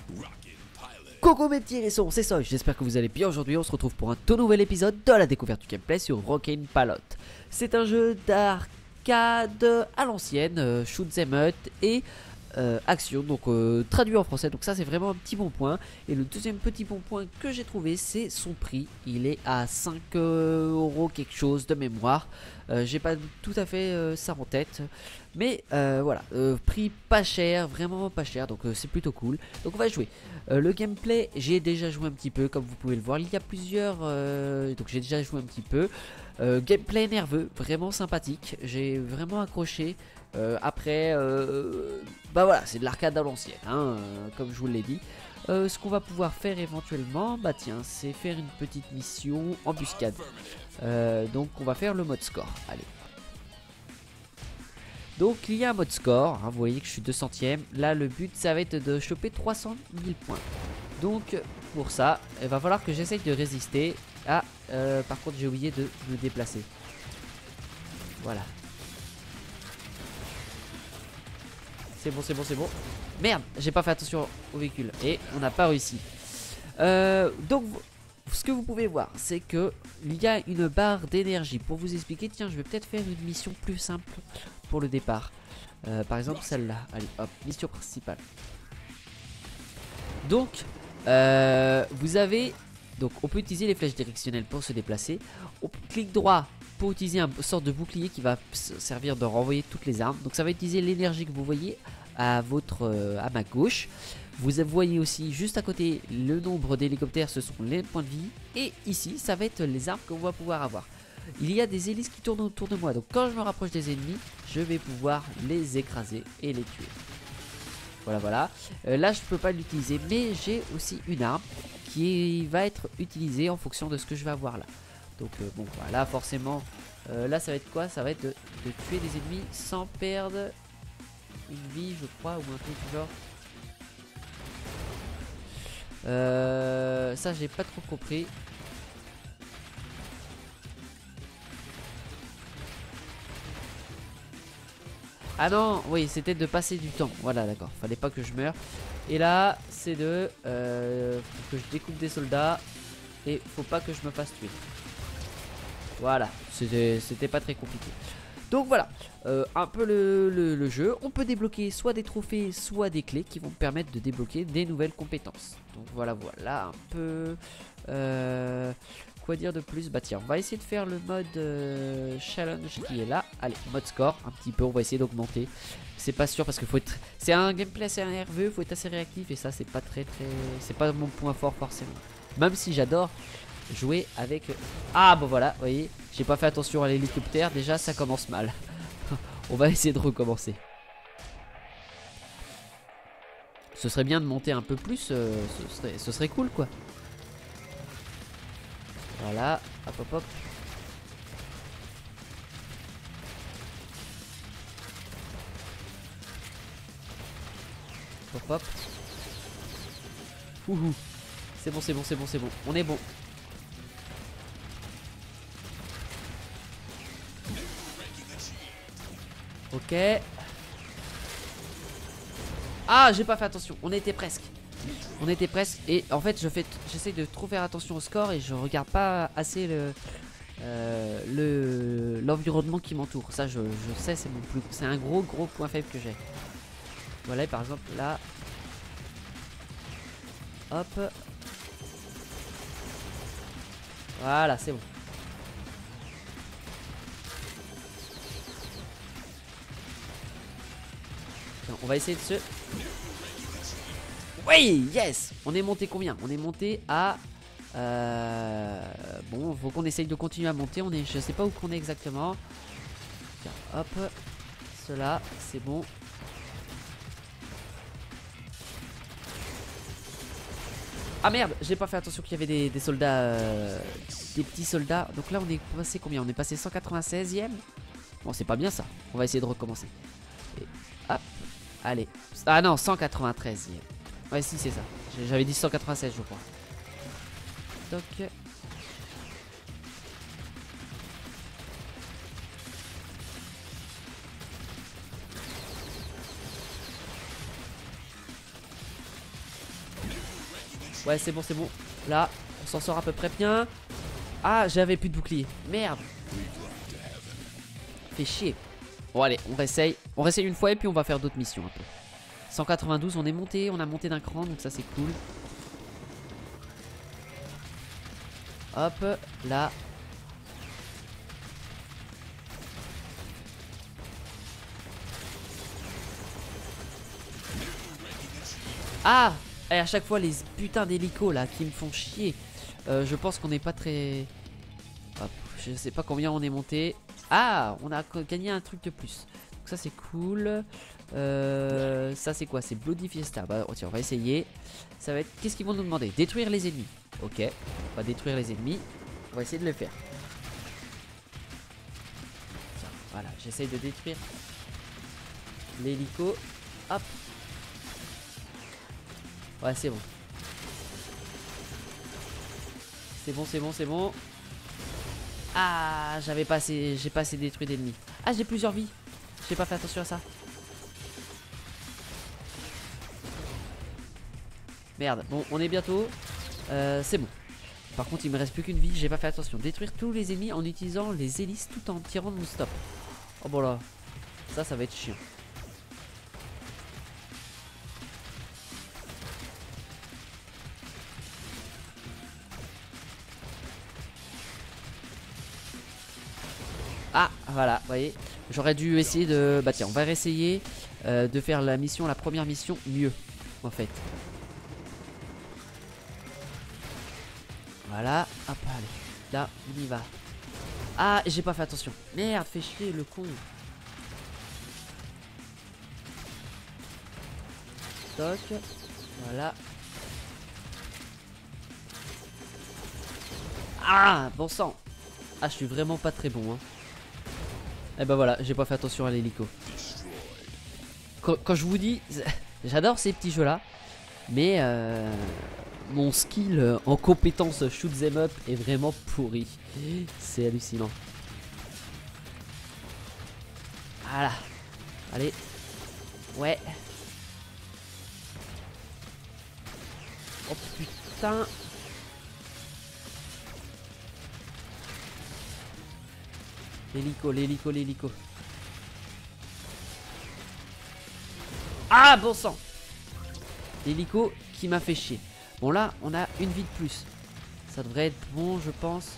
Coucou mes petits hérissons, c'est Soy, j'espère que vous allez bien. Aujourd'hui on se retrouve pour un tout nouvel épisode de la découverte du gameplay sur Rockin' Pilot. C'est un jeu d'arcade à l'ancienne, shoot 'em up et action, donc traduit en français, donc ça c'est vraiment un petit bon point. Et le deuxième petit bon point que j'ai trouvé, c'est son prix. Il est à 5 € quelque chose de mémoire. J'ai pas tout à fait ça en tête, mais voilà, prix pas cher, vraiment pas cher, donc c'est plutôt cool. Donc on va jouer. Le gameplay, j'ai déjà joué un petit peu, comme vous pouvez le voir. Il y a plusieurs, donc j'ai déjà joué un petit peu. Gameplay nerveux, vraiment sympathique. J'ai vraiment accroché. Après, bah voilà, c'est de l'arcade à l'ancienne, hein, comme je vous l'ai dit. Ce qu'on va pouvoir faire éventuellement, bah tiens, c'est faire une petite mission embuscade. Donc on va faire le mode score. Allez. Donc il y a un mode score, hein, vous voyez que je suis 200ème. Là le but ça va être de choper 300 000 points. Donc pour ça, il va falloir que j'essaye de résister. Ah, par contre j'ai oublié de me déplacer. Voilà. C'est bon, c'est bon, c'est bon. Merde, j'ai pas fait attention au véhicule. Et on n'a pas réussi. Donc ce que vous pouvez voir, c'est que il y a une barre d'énergie. Pour vous expliquer, tiens, je vais peut-être faire une mission plus simple pour le départ. Par exemple celle-là. Allez, hop, mission principale. Donc, vous avez... Donc on peut utiliser les flèches directionnelles pour se déplacer. On clique droit pour utiliser une sorte de bouclier qui va servir de renvoyer toutes les armes. Donc ça va utiliser l'énergie que vous voyez à ma gauche. Vous voyez aussi juste à côté le nombre d'hélicoptères, ce sont les points de vie. Et ici ça va être les armes qu'on va pouvoir avoir. Il y a des hélices qui tournent autour de moi, donc quand je me rapproche des ennemis, je vais pouvoir les écraser et les tuer. Voilà, voilà. Là je peux pas l'utiliser, mais j'ai aussi une arme qui va être utilisée en fonction de ce que je vais avoir là. Donc bon, voilà, forcément, là ça va être quoi? Ça va être de tuer des ennemis sans perdre une vie, je crois, ou un truc du genre. Ça j'ai pas trop compris. Ah non, oui, c'était de passer du temps. Voilà, d'accord, fallait pas que je meure. Et là, c'est de faut que je découpe des soldats. Et faut pas que je me fasse tuer. Voilà, c'était pas très compliqué. Donc voilà, un peu le jeu. On peut débloquer soit des trophées, soit des clés qui vont me permettre de débloquer des nouvelles compétences. Donc voilà, voilà un peu... quoi dire de plus? Bah tiens, on va essayer de faire le mode challenge qui est là. Allez, mode score, un petit peu, on va essayer d'augmenter. C'est pas sûr parce que faut être... C'est un gameplay assez nerveux, faut être assez réactif. Et ça c'est pas très... C'est pas mon point fort forcément. Même si j'adore jouer avec... Ah bon voilà, vous voyez, j'ai pas fait attention à l'hélicoptère. Déjà ça commence mal. On va essayer de recommencer. Ce serait bien de monter un peu plus, ce serait cool quoi. Voilà, hop hop hop. Hop hop. Ouhou. C'est bon, c'est bon, c'est bon, c'est bon. On est bon. Ok. Ah, j'ai pas fait attention. On était presque. On était presque. Et en fait, j'essaie de trop faire attention au score et je regarde pas assez l'environnement qui m'entoure. Ça, je sais, c'est un gros point faible que j'ai. Voilà, par exemple, là. Hop. Voilà, c'est bon. On va essayer de se... Oui, yes. On est monté combien? On est monté à... Bon, faut qu'on essaye de continuer à monter. Je sais pas où qu'on est exactement. Tiens, hop. Cela, c'est bon. Ah merde, j'ai pas fait attention qu'il y avait des soldats, des petits soldats. Donc là on est passé combien? On est passé 196ème. Bon c'est pas bien ça. On va essayer de recommencer. Et hop, allez. Ah non, 193ème. Ouais si c'est ça. J'avais dit 196 je crois. Donc... Ouais, c'est bon, c'est bon. Là, on s'en sort à peu près bien. Ah, j'avais plus de bouclier. Merde. Fait chier. Bon, allez, on réessaye. On réessaye une fois et puis on va faire d'autres missions un peu. 192, on est monté. On a monté d'un cran, donc ça, c'est cool. Hop, là. Ah! Et à chaque fois les putains d'hélicos là qui me font chier. Je pense qu'on n'est pas très... Hop, je sais pas combien on est monté. Ah! On a gagné un truc de plus. Donc ça c'est cool. Ça c'est quoi? C'est Bloody Fiesta. Bah tiens, on va essayer. Ça va être... Qu'est-ce qu'ils vont nous demander? Détruire les ennemis. Ok, on va détruire les ennemis. On va essayer de le faire. Tiens, voilà, j'essaye de détruire l'hélico. Hop. Ouais, c'est bon. C'est bon, c'est bon, c'est bon. Ah, j'avais pas assez... J'ai pas assez détruit d'ennemis. Ah, j'ai plusieurs vies. J'ai pas fait attention à ça. Merde, bon, on est bientôt. C'est bon. Par contre, il me reste plus qu'une vie. J'ai pas fait attention. Détruire tous les ennemis en utilisant les hélices tout en tirant de mon stop. Oh bon là. Ça va être chiant. Ah, voilà, vous voyez. J'aurais dû essayer de... Bah tiens, on va réessayer de faire la mission, la première mission mieux, en fait. Voilà, hop, allez. Là, on y va. Ah, j'ai pas fait attention. Merde, fait chier le con. Toc. Voilà. Ah, bon sang. Ah, je suis vraiment pas très bon, hein. Et bah voilà, j'ai pas fait attention à l'hélico. Quand je vous dis, j'adore ces petits jeux là, mais mon skill en compétence shoot them up est vraiment pourri. C'est hallucinant. Voilà. Allez. Ouais. Oh putain. L'hélico, l'hélico, l'hélico. Ah, bon sang. L'hélico qui m'a fait chier. Bon là, on a une vie de plus. Ça devrait être bon, je pense.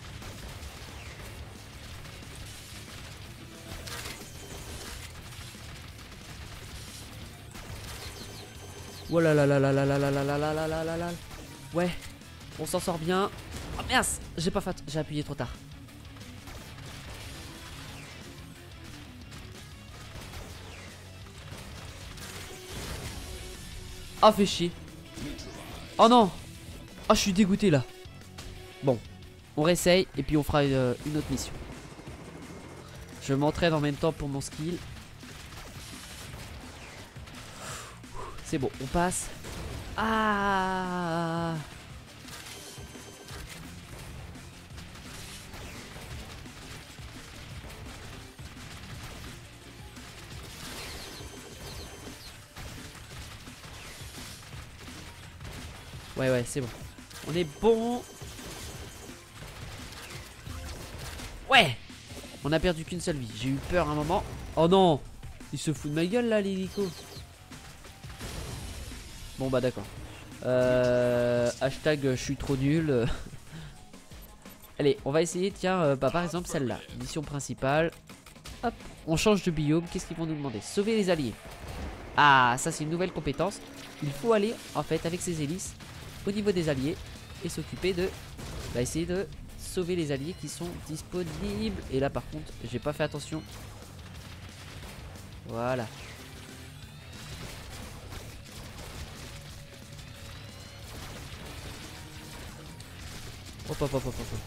Oh là là là là là là là là là là là là là là. Ouais, on s'en sort bien. Oh merde, j'ai pas fait, j'ai appuyé trop tard. Ah, fait chier. Oh non. Ah, je suis dégoûté là. Bon, on réessaye et puis on fera une autre mission. Je m'entraîne en même temps pour mon skill. C'est bon, on passe. Ah. Ouais, ouais, c'est bon. On est bon. Ouais. On a perdu qu'une seule vie. J'ai eu peur un moment. Oh non. Il se fout de ma gueule là, l'hélico. Bon bah d'accord. Hashtag je suis trop nul. Allez, on va essayer, tiens, bah, par exemple celle-là. Mission principale. Hop, on change de biome. Qu'est-ce qu'ils vont nous demander? Sauver les alliés. Ah, ça c'est une nouvelle compétence. Il faut aller en fait avec ses hélices au niveau des alliés et s'occuper de... Bah, essayer de sauver les alliés qui sont disponibles. Et là par contre, j'ai pas fait attention. Voilà. Hop hop hop hop hop.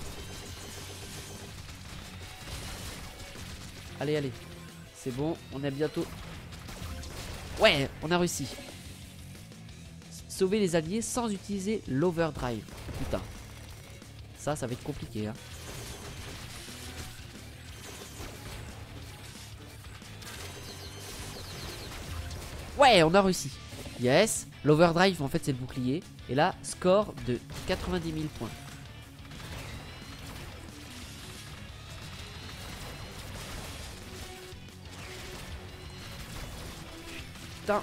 Allez allez. C'est bon, on est bientôt. Ouais, on a réussi. Sauver les alliés sans utiliser l'overdrive. Putain. Ça va être compliqué hein. Ouais, on a réussi. Yes. L'overdrive en fait c'est le bouclier. Et là, score de 90 000 points. Putain.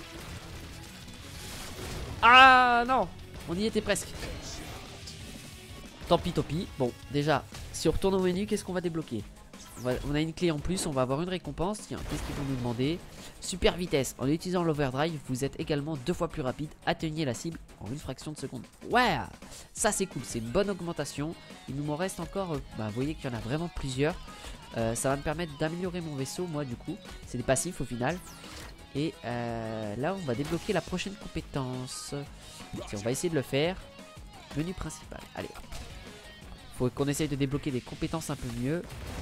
Ah non, on y était presque. Tant pis, tant pis. Bon, déjà, si on retourne au menu, qu'est-ce qu'on va débloquer? On a une clé en plus, on va avoir une récompense. Tiens, qu'est-ce qu'ils vont nous demander? Super vitesse. En utilisant l'overdrive, vous êtes également 2 fois plus rapide. Atteignez la cible en une fraction de seconde. Ouais, ça c'est cool, c'est une bonne augmentation. Il nous en reste encore, vous voyez qu'il y en a vraiment plusieurs. Ça va me permettre d'améliorer mon vaisseau, moi du coup. C'est des passifs au final. Et là, on va débloquer la prochaine compétence. Tiens, on va essayer de le faire. Menu principal, allez. Faut qu'on essaye de débloquer des compétences un peu mieux.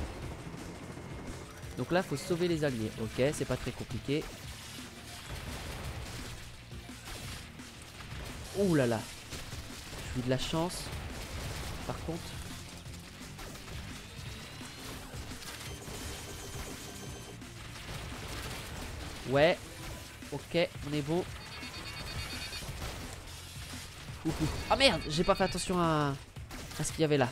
Donc là, faut sauver les alliés. Ok, c'est pas très compliqué. Ouh là là. J'ai eu de la chance. Par contre. Ouais. Ok, on est bon. Ah merde, j'ai pas fait attention à ce qu'il y avait là.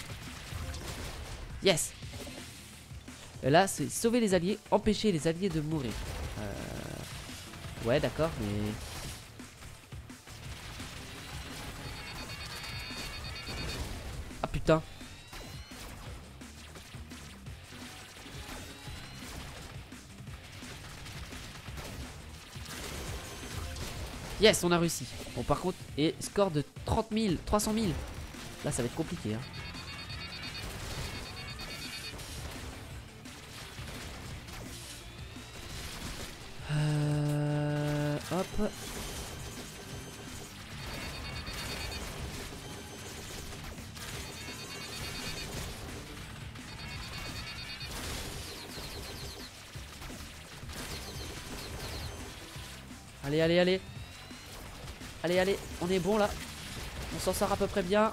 Yes. Et là, c'est sauver les alliés, empêcher les alliés de mourir. Ouais, d'accord, mais... Ah putain. Yes, on a réussi. Bon, par contre, et score de 30 000, 300 000. Là, ça va être compliqué, hein. Hop. Allez, allez, allez. Allez, allez, on est bon là. On s'en sort à peu près bien.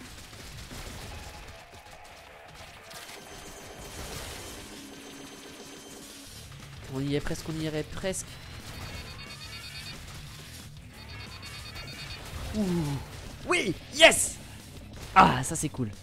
On y est presque, on y irait presque. Ouh. Oui, yes. Ah, ça c'est cool.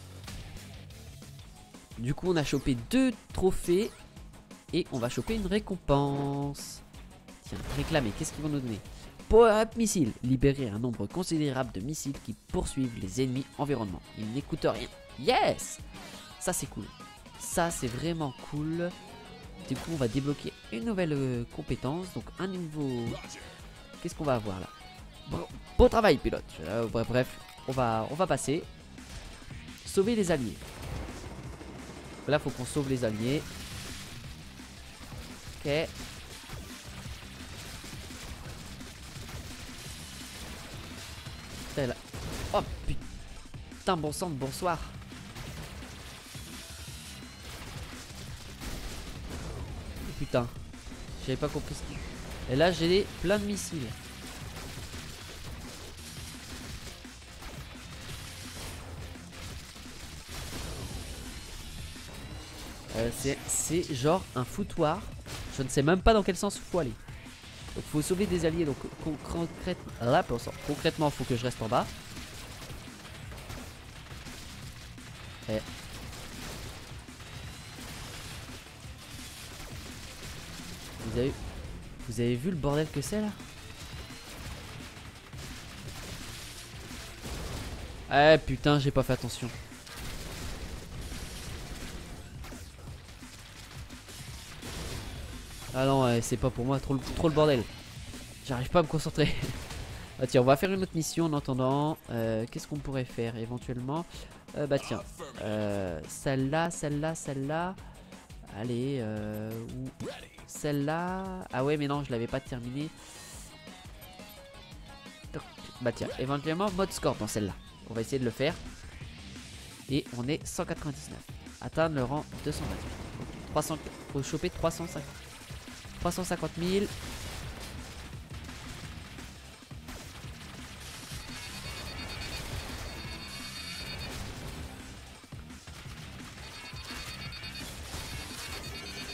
Du coup, on a chopé 2 trophées. Et on va choper une récompense. Tiens, réclamer, qu'est-ce qu'ils vont nous donner? Power-up missile. Libérer un nombre considérable de missiles qui poursuivent les ennemis environnement. Ils n'écoutent rien. Yes. Ça c'est cool. Ça c'est vraiment cool. Du coup, on va débloquer une nouvelle compétence. Donc un nouveau... Qu'est-ce qu'on va avoir là? Beau travail, pilote. Bref, on va passer. Sauver les alliés. Là, faut qu'on sauve les alliés. Ok. Là. Oh putain, bon sang de bonsoir. Putain, j'avais pas compris ce qu'il... Et là, j'ai plein de missiles. C'est genre un foutoir. Je ne sais même pas dans quel sens il faut aller. Donc faut sauver des alliés. Donc concrètement, faut que je reste en bas. Et... Vous avez vu le bordel que c'est là? Eh putain, j'ai pas fait attention. Ah non, c'est pas pour moi, trop le bordel. J'arrive pas à me concentrer. Ah tiens, on va faire une autre mission en attendant. Qu'est-ce qu'on pourrait faire éventuellement? Bah tiens, celle-là, celle-là, celle-là. Allez, celle-là. Ah ouais, mais non, je l'avais pas terminée. Bah tiens, éventuellement mode score dans celle-là. On va essayer de le faire. Et on est 199. Atteindre le rang 228. 300, faut choper 350 000.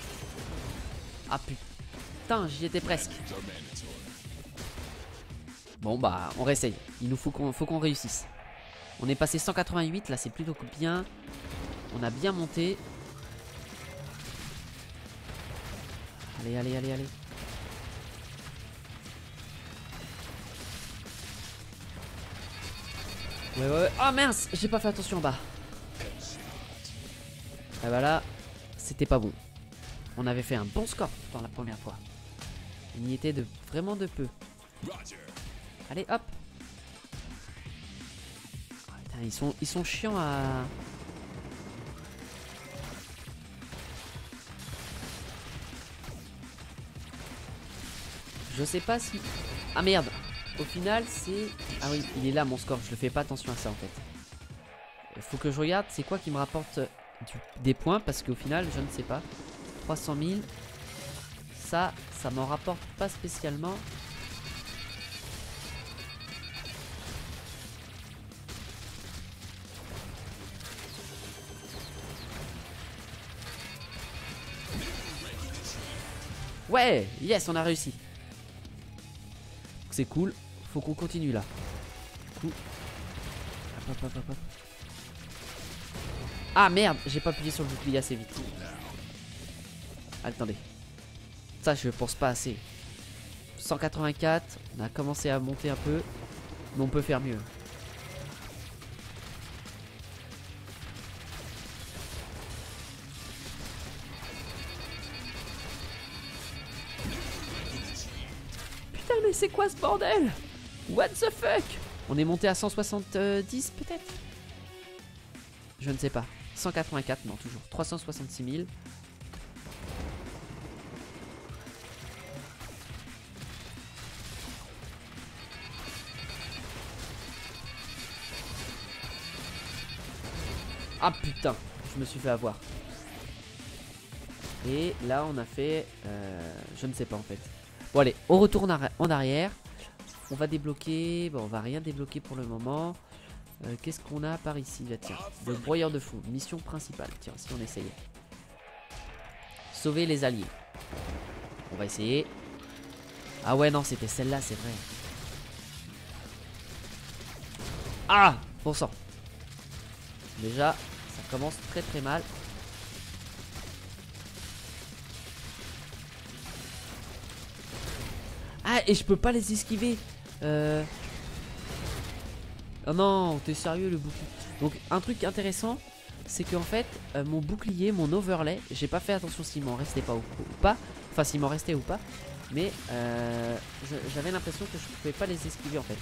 Ah putain, j'y étais presque. Bon bah on réessaye. Il nous faut qu'on réussisse. On est passé 188, là c'est plutôt bien. On a bien monté. Allez, allez, allez, allez. Ouais, ouais, ouais. Oh mince, j'ai pas fait attention en bas. Ah bah là, c'était pas bon. On avait fait un bon score dans la première fois. On y était vraiment de peu. Allez, hop. Oh, putain, ils sont chiants à... Je sais pas si... Ah merde. Au final c'est... Ah oui, il est là mon score. Je ne fais pas attention à ça en fait. Il faut que je regarde c'est quoi qui me rapporte des points. Parce qu'au final je ne sais pas. 300 000. Ça m'en rapporte pas spécialement. Ouais, yes, on a réussi. C'est cool. Faut qu'on continue là. Coup. Hop, hop, hop, hop. Ah merde, j'ai pas appuyé sur le bouclier assez vite. Attendez. Ça, je pense pas assez. 184. On a commencé à monter un peu. Mais on peut faire mieux. Putain, mais c'est quoi ce bordel? What the fuck? On est monté à 170 peut-être? Je ne sais pas. 184, non, toujours. 366 000. Ah putain, je me suis fait avoir. Et là on a fait... je ne sais pas en fait. Bon allez, on retourne en arrière. On va débloquer... Bon on va rien débloquer pour le moment. Qu'est-ce qu'on a par ici là, tiens, le broyeur de fou, mission principale. Tiens, si on essayait. Sauver les alliés. On va essayer. Ah ouais non, c'était celle-là, c'est vrai. Ah, bon sang. Déjà, ça commence très très mal. Ah, et je peux pas les esquiver. Oh non, t'es sérieux le bouclier. Donc un truc intéressant, c'est qu'en fait, mon bouclier, mon overlay, j'ai pas fait attention s'il m'en restait pas ou pas. Enfin, s'il m'en restait ou pas. Mais j'avais l'impression que je pouvais pas les esquiver en fait.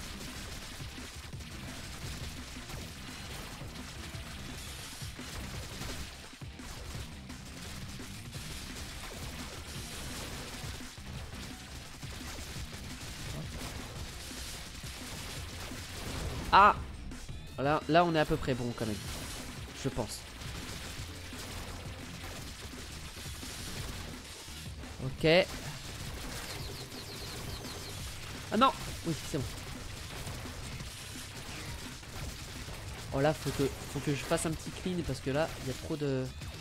Ah, là on est à peu près bon quand même. Je pense. Ok. Ah non. Oui, c'est bon. Oh là, faut que je fasse un petit clean parce que là, il y a trop de...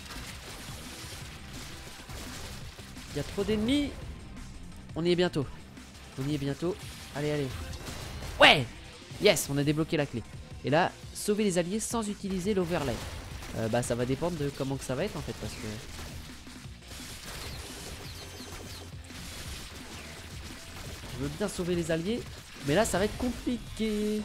Il y a trop d'ennemis. On y est bientôt. On y est bientôt. Allez, allez. Ouais. Yes, on a débloqué la clé. Et là, sauver les alliés sans utiliser l'overlay. Bah ça va dépendre de comment que ça va être en fait parce que... Je veux bien sauver les alliés, mais là ça va être compliqué.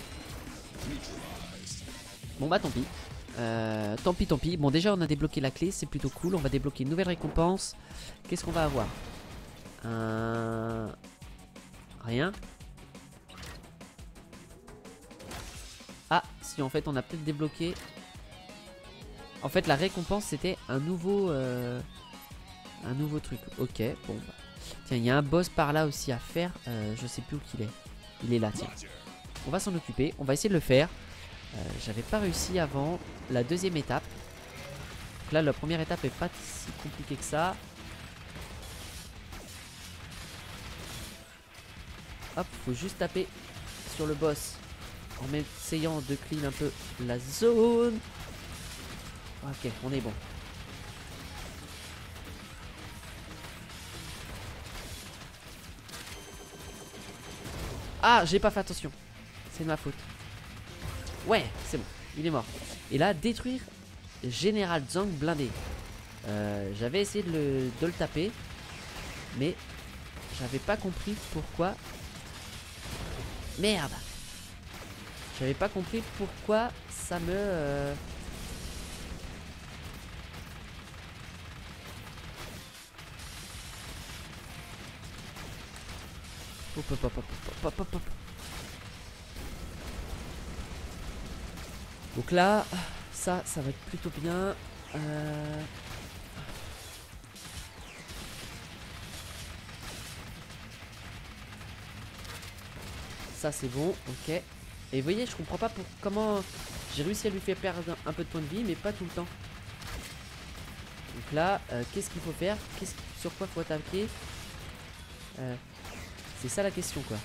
Bon bah tant pis. Tant pis, tant pis. Bon déjà on a débloqué la clé, c'est plutôt cool. On va débloquer une nouvelle récompense. Qu'est-ce qu'on va avoir? Rien. Ah, si en fait on a peut-être débloqué. En fait la récompense c'était un nouveau truc. Ok, bon bah. Tiens, il y a un boss par là aussi à faire. Je sais plus où qu'il est. Il est là, tiens. On va s'en occuper, on va essayer de le faire. J'avais pas réussi avant la deuxième étape. Donc là la première étape est pas si compliquée que ça. Hop, faut juste taper sur le boss en essayant de clean un peu la zone. Ok, on est bon. Ah, j'ai pas fait attention. C'est de ma faute. Ouais, c'est bon. Il est mort. Et là, détruire Général Zhang blindé. J'avais essayé de le taper. Mais j'avais pas compris pourquoi. Merde. J'avais pas compris pourquoi ça me... Hop, hop, hop, hop, hop, hop, hop. Donc là, ça va être plutôt bien. Ça c'est bon, ok. Et vous voyez, je comprends pas comment j'ai réussi à lui faire perdre un peu de points de vie, mais pas tout le temps. Donc là, qu'est-ce qu'il faut faire? Sur quoi faut attaquer? C'est ça la question, quoi.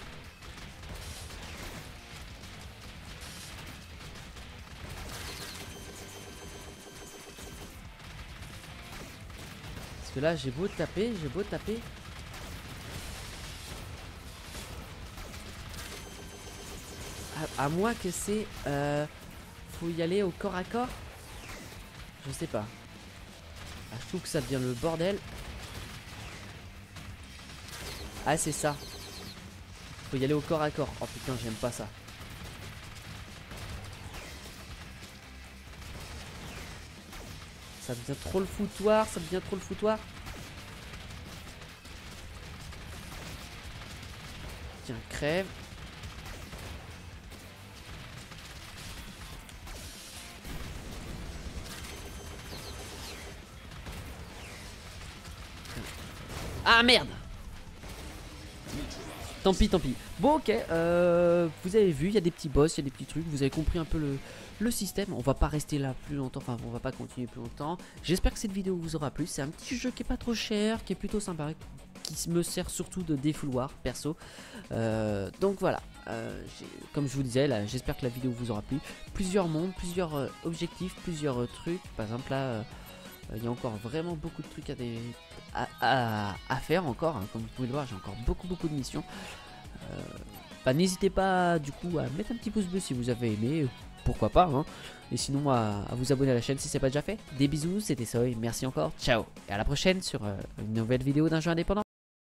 Parce que là, j'ai beau taper, à moins que c'est... faut y aller au corps à corps. Je sais pas. Ah, je trouve que ça devient le bordel. Ah, c'est ça. Faut y aller au corps à corps. Oh putain, j'aime pas ça. Ça devient trop le foutoir, Tiens, crève. Ah merde. Tant pis, tant pis. Bon, ok, vous avez vu, il y a des petits boss, il y a des petits trucs. Vous avez compris un peu le système. On va pas rester là plus longtemps, enfin, on va pas continuer plus longtemps. J'espère que cette vidéo vous aura plu. C'est un petit jeu qui est pas trop cher, qui est plutôt sympa, qui me sert surtout de défouloir, perso. Donc voilà, comme je vous disais, là, j'espère que la vidéo vous aura plu. Plusieurs mondes, plusieurs objectifs, plusieurs trucs. Par exemple, là... il y a encore vraiment beaucoup de trucs à faire encore, hein. Comme vous pouvez le voir, j'ai encore beaucoup de missions. N'hésitez pas du coup à mettre un petit pouce bleu si vous avez aimé, pourquoi pas, hein. Et sinon à vous abonner à la chaîne si c'est pas déjà fait. Des bisous, c'était Soy, merci encore, ciao. Et à la prochaine sur une nouvelle vidéo d'un jeu indépendant.